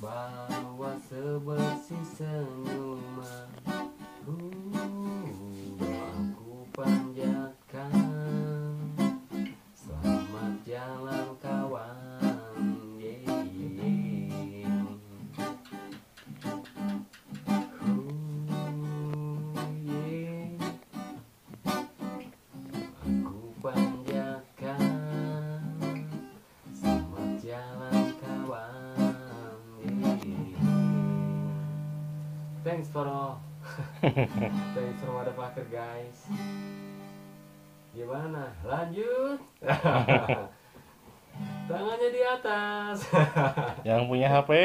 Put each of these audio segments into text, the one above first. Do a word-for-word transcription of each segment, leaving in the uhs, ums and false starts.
bawa sebersih senyuman. uh, Aku panjatkan selamat jalan kawan. Yeah, yeah. Uh, yeah. Aku panjatkan selamat jalan kawan. Yeah. Thanks for all. Thanks for motherfucker guys. Gimana? Lanjut. Tangannya di atas. Yang punya H P.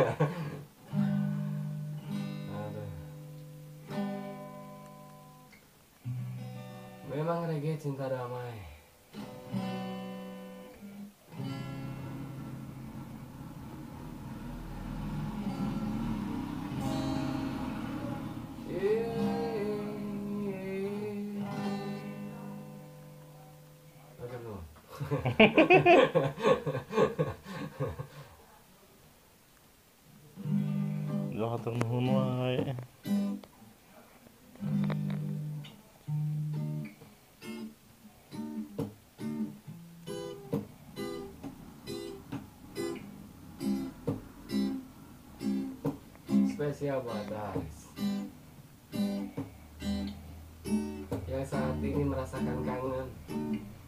Aduh. Memang Rege cinta damai. Gak hatur nuhun wae. Spesial buat Aris yang saat ini merasakan kangen